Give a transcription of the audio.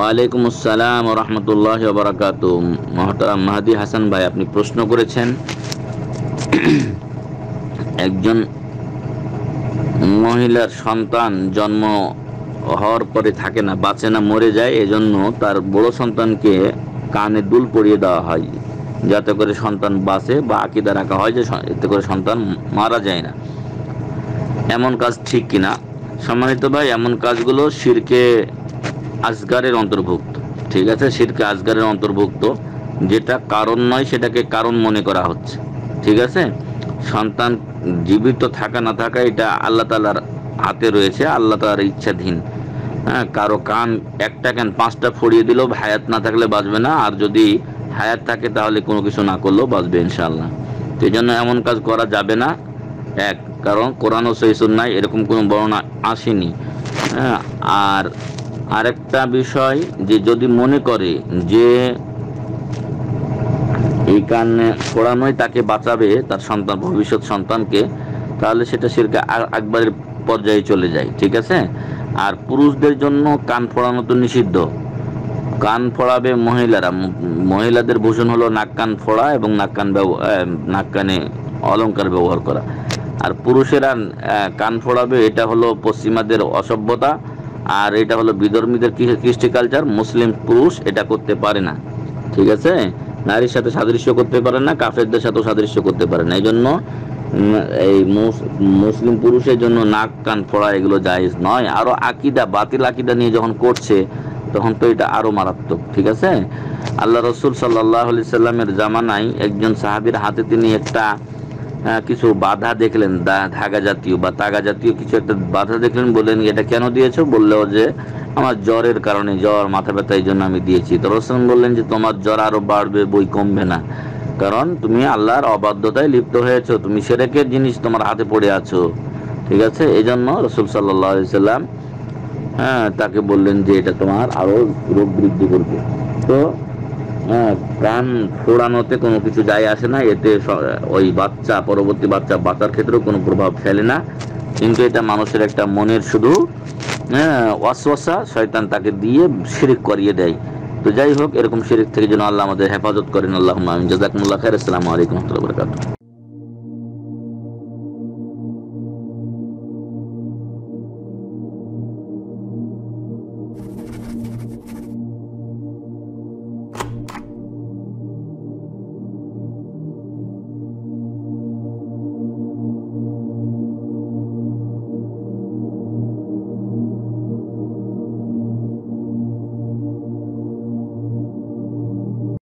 ওয়ালাইকুম আসসালাম ওয়া রাহমাতুল্লাহি ওয়া বারাকাতুহু। মুহতারাম মাহদি হাসান ভাই, আপনি প্রশ্ন করেছেন একজন মহিলার সন্তান জন্ম হওয়ার পরে থাকে না, বাঁচে না, মরে যায়, এজন্য তার বড় সন্তানকে কানে দুল পরিয়ে দেওয়া হয় যাতে করে সন্তান বাঁচে, বা আকীদা রাখা হয় যে এতে করে সন্তান মারা যায় না। এমন কাজ ঠিক কিনা? সম্মানিত ভাই, এমন কাজগুলো শিরকে আসগারের অন্তর্ভুক্ত। ঠিক আছে, শিরকে আসগারের অন্তর্ভুক্ত। যেটা কারণ নয় সেটাকে কারণ মনে করা হচ্ছে। ঠিক আছে, সন্তান জীবিত থাকা না থাকা এটা আল্লাহ তাআলার হাতে রয়েছে, আল্লাহ তাআলার ইচ্ছাধীন। হ্যাঁ, কারো কান একটা কান পাঁচটা ফড়িয়ে দিলেও হায়াত না থাকলে বাঁচবে না, আর যদি হায়াত থাকে তাহলে কোনো কিছু না করলেও বাঁচবে ইনশাআল্লাহ। তো এই জন্য এমন কাজ করা যাবে না। এক, কারণ কোরআন ও সহিহ সুন্নাহয় এরকম কোনো বর্ণনা আসেনি। হ্যাঁ, আর আরেকটা বিষয়, যে যদি মনে করে যে এই কানে ফোড়ানোই তাকে বাঁচাবে, তার সন্তান, ভবিষ্যৎ সন্তানকে, তাহলে সেটা শিরকে আকবারের পর্যায়ে চলে যায়। ঠিক আছে। আর পুরুষদের জন্য কান ফোড়ানো তো নিষিদ্ধ। কান ফোড়াবে মহিলারা। মহিলাদের ভূষণ হলো নাক কান ফোড়া এবং নাক কানে অলংকার ব্যবহার করা। আর পুরুষেরা কান ফোড়াবে, এটা হলো পশ্চিমাদের অসভ্যতা, আর এটা হলো বিধর্মীদের কৃষ্টি কালচার। মুসলিম পুরুষ এটা করতে পারে না। ঠিক আছে, নারীর সাথে সাদৃশ্য করতে পারে না, কাফেরদের সাথেও সাদৃশ্য করতে পারে না। এই জন্য এই মুসলিম পুরুষের জন্য নাক কান ফোড়া এগুলো জায়েজ নয়। আরো আকীদা, বাতিল আকীদা নিয়ে যখন করছে তখন তো এটা আরো মারাত্মক। ঠিক আছে। আল্লাহ রসুল সাল্লাল্লাহু আলাইহি সাল্লামের জামানায় একজন সাহাবীর হাতে তিনি একটা কিছু বাধা দেখলেন, ধাগা জাতীয় বা তাগা জাতীয় কিছু একটা বাধা দেখলেন। বললেন, এটা কেন দিয়েছো? বললো যে আমার জ্বরের কারণে, জ্বর, মাথা ব্যথা, এই জন্য আমি দিয়েছি। তো রাসূল বললেন যে তোমার জ্বর আরো বাড়বে, বই কমবে না, কারণ তুমি আল্লাহর অবাধ্যতায় লিপ্ত হয়েছো, তুমি শিরকের জিনিস তোমার হাতে পড়ে আছো। ঠিক আছে, এই জন্য রাসূল সাল্লাল্লাহু আলাইহি সাল্লাম তাকে বললেন যে এটা তোমার আরো রোগ বৃদ্ধি করবে। তো কান ফোড়ানোতে কোনো কিছু যায় আসে না, এতে ওই বাচ্চা, পরবর্তী বাচ্চা বাঁচার ক্ষেত্রেও কোনো প্রভাব ফেলে না। কিন্তু এটা মানুষের একটা মনের শুধু ওয়াসওয়াসা, শয়তান তাকে দিয়ে শিরক করিয়ে দেয়। তো যাই হোক, এরকম শিরক থেকে যেন আল্লাহ আমাদের হেফাজত করেন। আল্লাহুম্মা আমিন। জাযাকুমুল্লাহ খাইর। আসসালামু আলাইকুম ওয়া রাহমাতুল্লাহি ওয়া বারাকাতুহু।